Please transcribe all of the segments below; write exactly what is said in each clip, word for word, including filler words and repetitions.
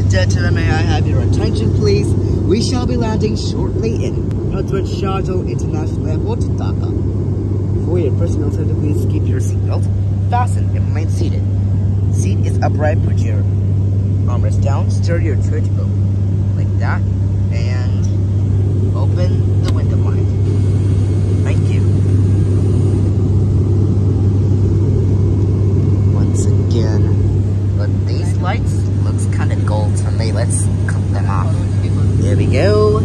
Gentlemen, may I have your attention, please? We shall be landing shortly in Hazrat Shahjahan International Airport, Dhaka. For your personal safety, please keep your seatbelt fastened and remain seated. Seat is upright, put your armrest down, stir your tray to go like that, and open the window blind. Thank you. Once again, but these lights looks kind of gold to me. Let's cut them off. There we go.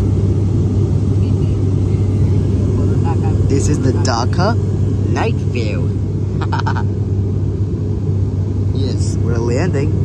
This is the Dhaka night view. Yes, we're landing.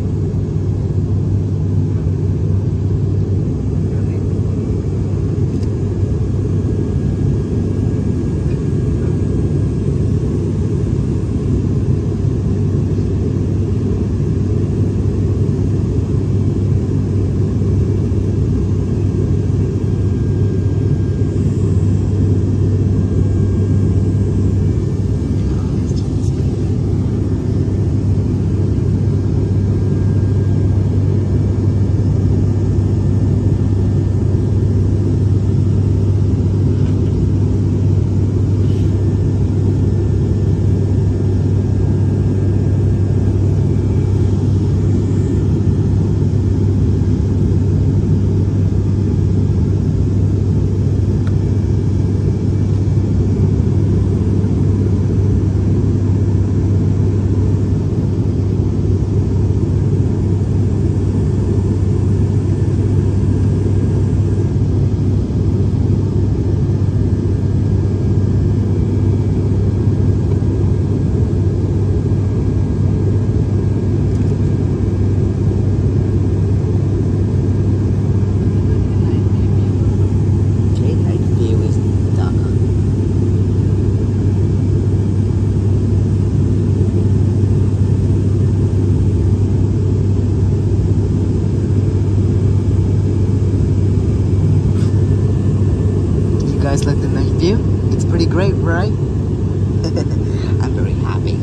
Like the night view? It's pretty great, right? I'm very happy.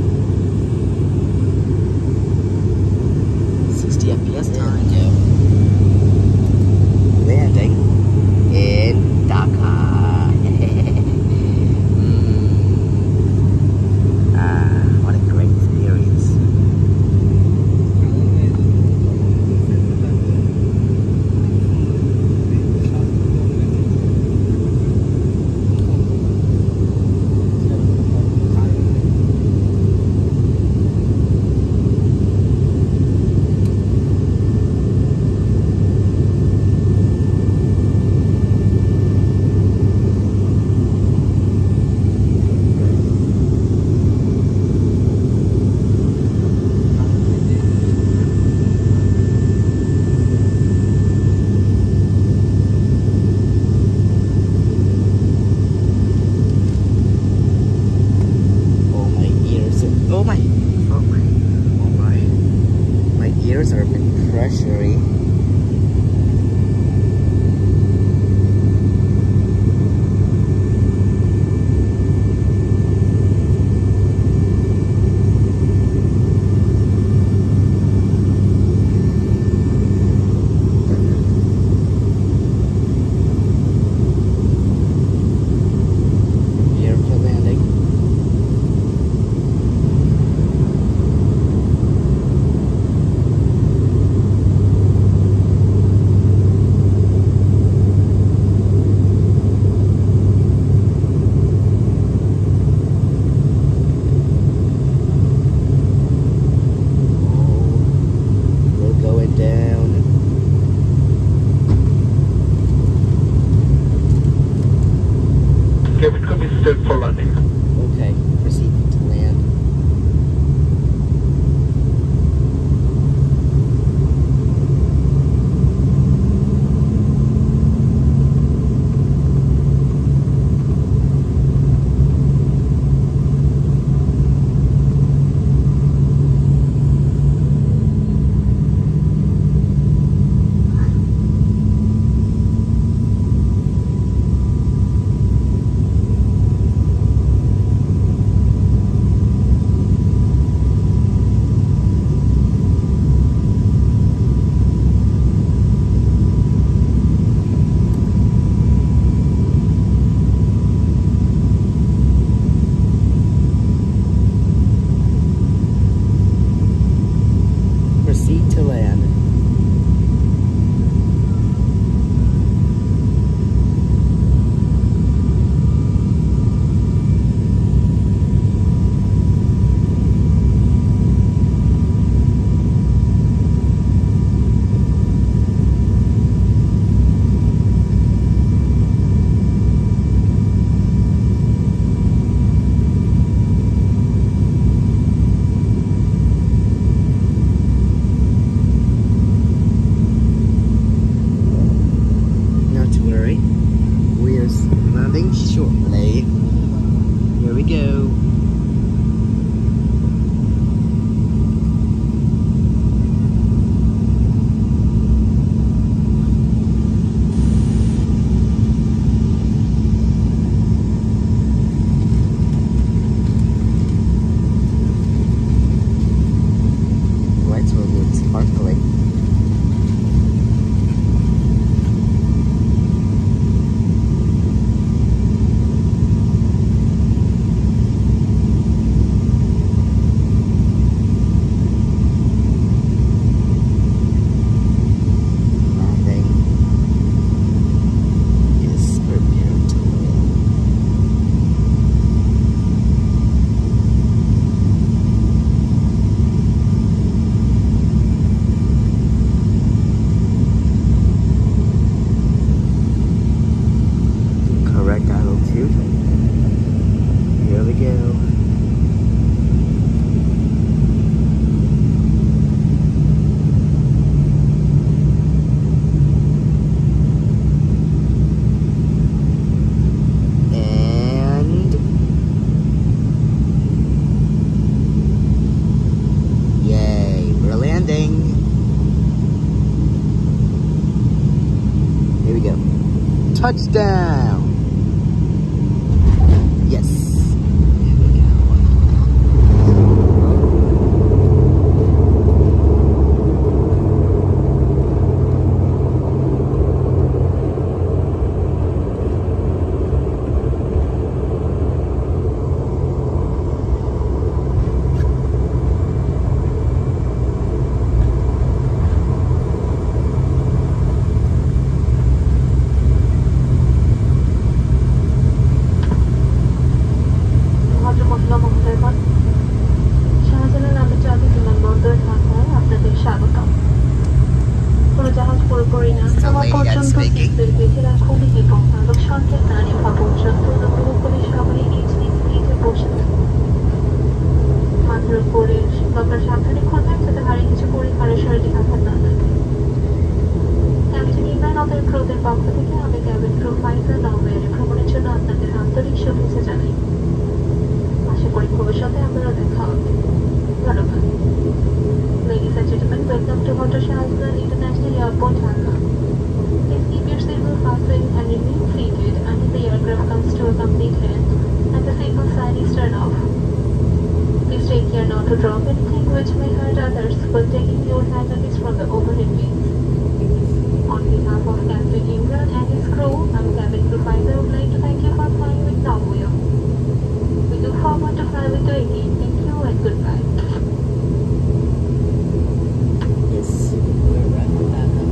sixty F P S time. Yeah. Landing in Dhaka. mm. Ah, what a great experience. Oh my, oh my, oh my, my ears are a bit pressury. totally sparkling. Here we go. And yay, we're landing. Here we go. Touchdown. Yes. Ladies and gentlemen, welcome to Hotel Shahzad International Airport, Hanna. Please keep your seatbelt fastened and remain seated until the aircraft comes to a complete end and the seatbelt sign is turned off. Please take care not to drop anything which may hurt others while taking your hand luggage from the overhead bins. On behalf of Captain Imran and his crew, I'm cabin crew finder would like to thank you for flying with Navwaya. We look forward to flying with you again. Thank you and goodbye. Yes, we're wrapping that up.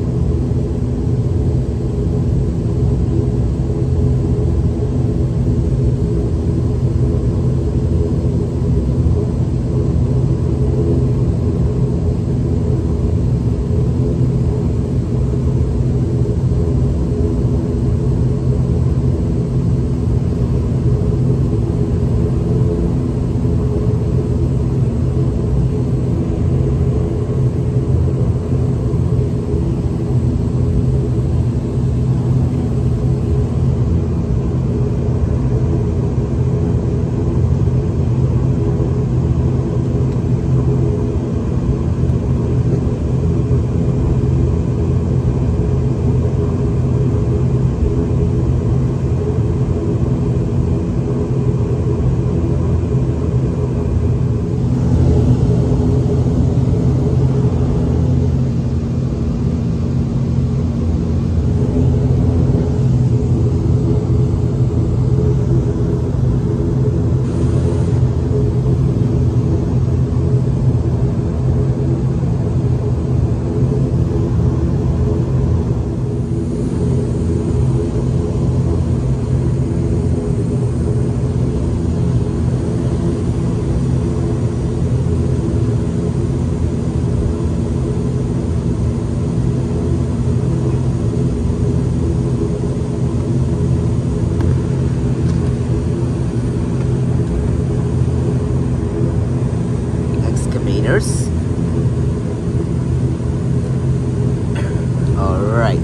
Alright.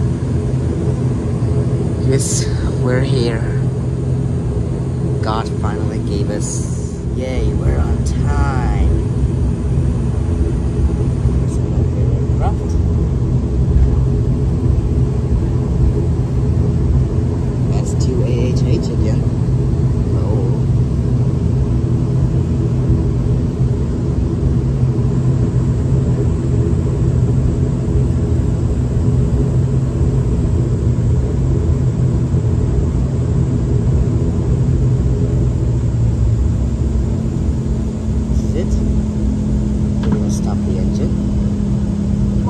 Yes, we're here. God finally gave us. Yay, we're on time. There's another aircraft. That's two A H H again. Oh.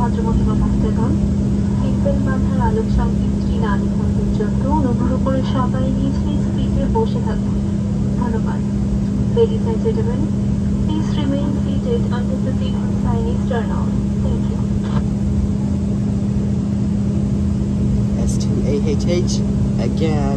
ভদ্রমহিলা ভক্তগণ, seatbelt বাঁধার আলোক সংগীতটি নারীক্ষণ পর্যন্ত অনুগ্রহ করে সবাই নিজ নিজ সিটে বসে থাকুন। ধন্যবাদ। Ladies and gentlemen, please remain seated until the sequence sign is turned on. Thank you. S two A H H again.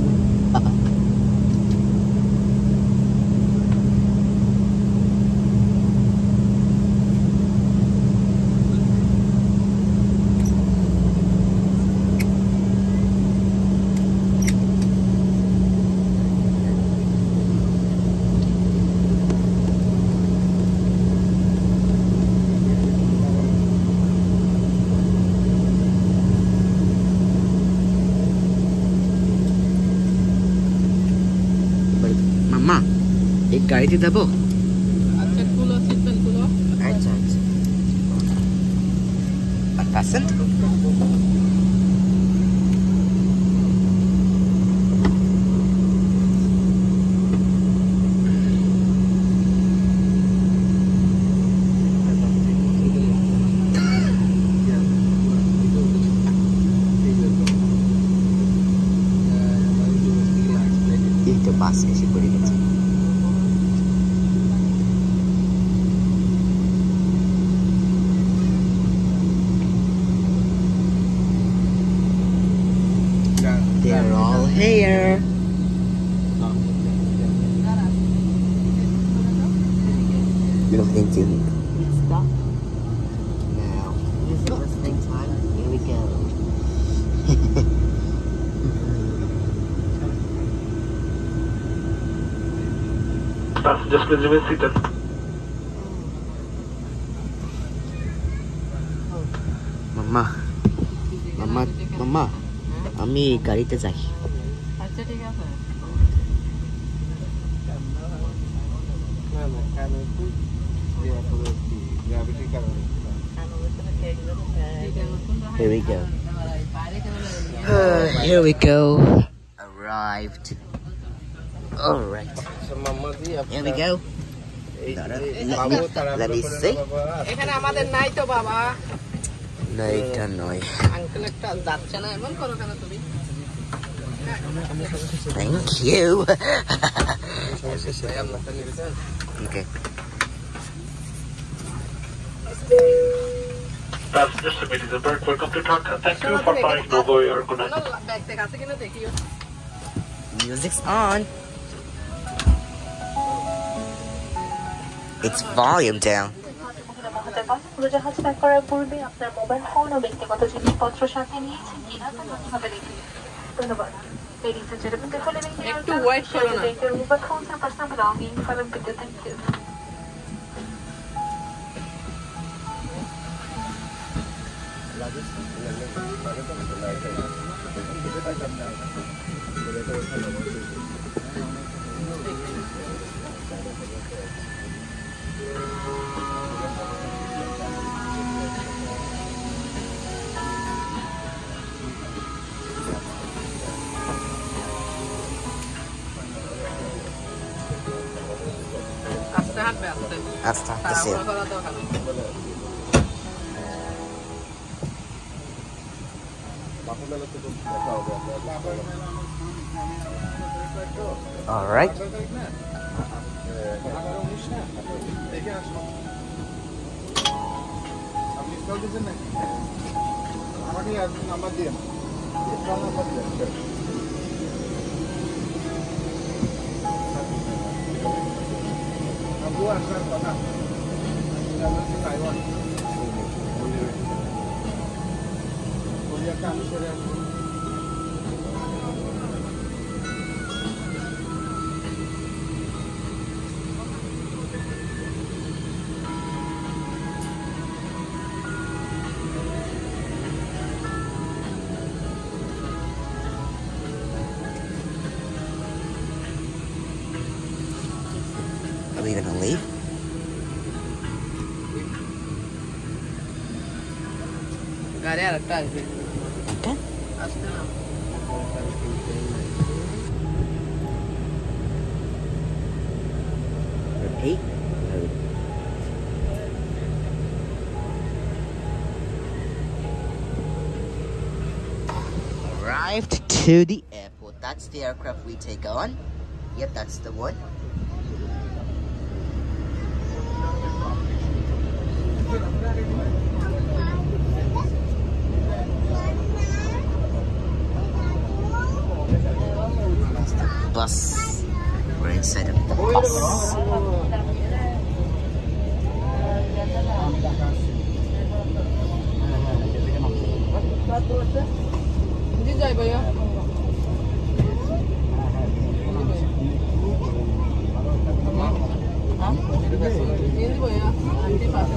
Mama, एक गाड़ी दबो। अच्छा खुलो सीटबेल्ट खुलो। अच्छा अच्छा। Unfasten. Itu pas sih beri gitu. They're all here. Listening to stuff. Now, is it listening time? Here we go. Passengers, please remain seated. Mama, Mama, Mama, আমি গাড়িতে যাই। আচ্ছা ঠিক আছে। Here we go. Uh, here we go. Arrived. All right. Here we go. Let me see. এখানে আমাদের নাই তো বাবা। No, এটা নয়। আঙ্কেল একটা যাচ্ছে না এমন করো কেন তুমি? Thank you. Okay. Passengers, submit the bird. Welcome to Dhaka. Thank you for flying Novo Air. Good night. Bag থেকে আছে কিনা দেখিও। Music's on. It's volume down. উড়োজাহাজ ত্যাগ করার পূর্বে আপনার মোবাইল ফোন ও ব্যক্তিগত জিনিসপত্র সাথে নিয়েছেন কিনা তা ভালোভাবে দেখুন। ধন্যবাদ। Ladies and gentlemen, the following একটু ওয়েট করো না। your mobile phones and personal belongings are in video. Thank you. আস্তে হাঁটবে আস্তে। Aasta, the তাড়াহুড়ো same. করা দরকার নেই। All right. Are we gonna leave? গাড়ি আরেকটা আসবে। Okay. আসতে না। Repeat. arrived to the airport. That's the aircraft we take on. Yep, that's the one. That's the bus. We're inside of the bus. Hindi jay ba yun? Ha? Hindi ba yun? Hindi pa.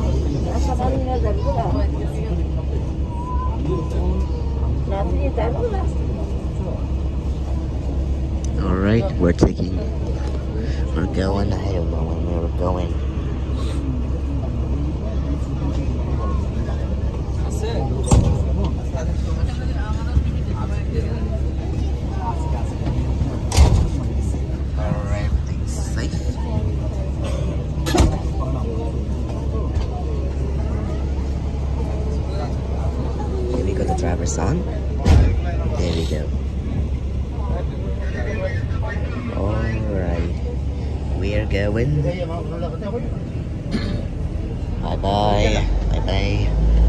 Alright, we're taking, we're going, I don't know where we're going. Alright, everything's safe. Here we go, the driver's on. There we go. Alright, we're going. Bye bye. Bye bye.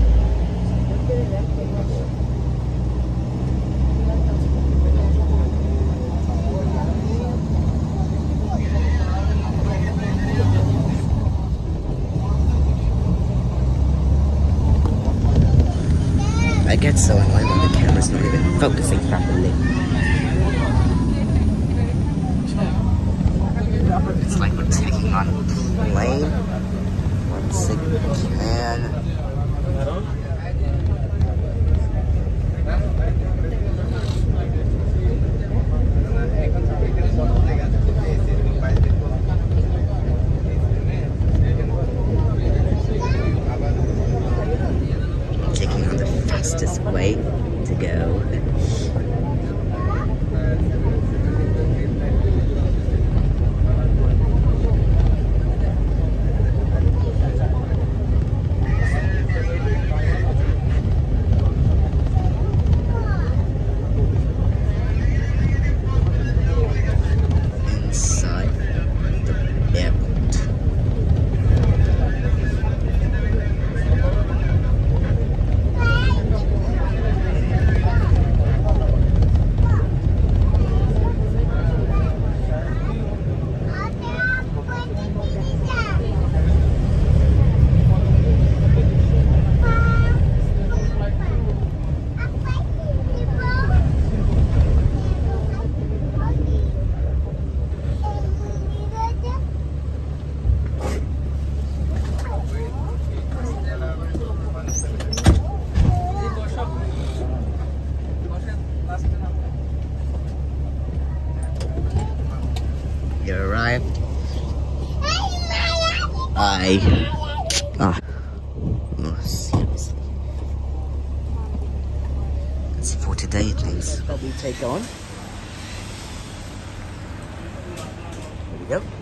I get so annoyed when the camera's not even focusing properly. It's like we're taking on a plane once again. Taking on the fastest way to go. You arrived. I. Ah. Oh, seriously. That's for today, things that we take on. There we go.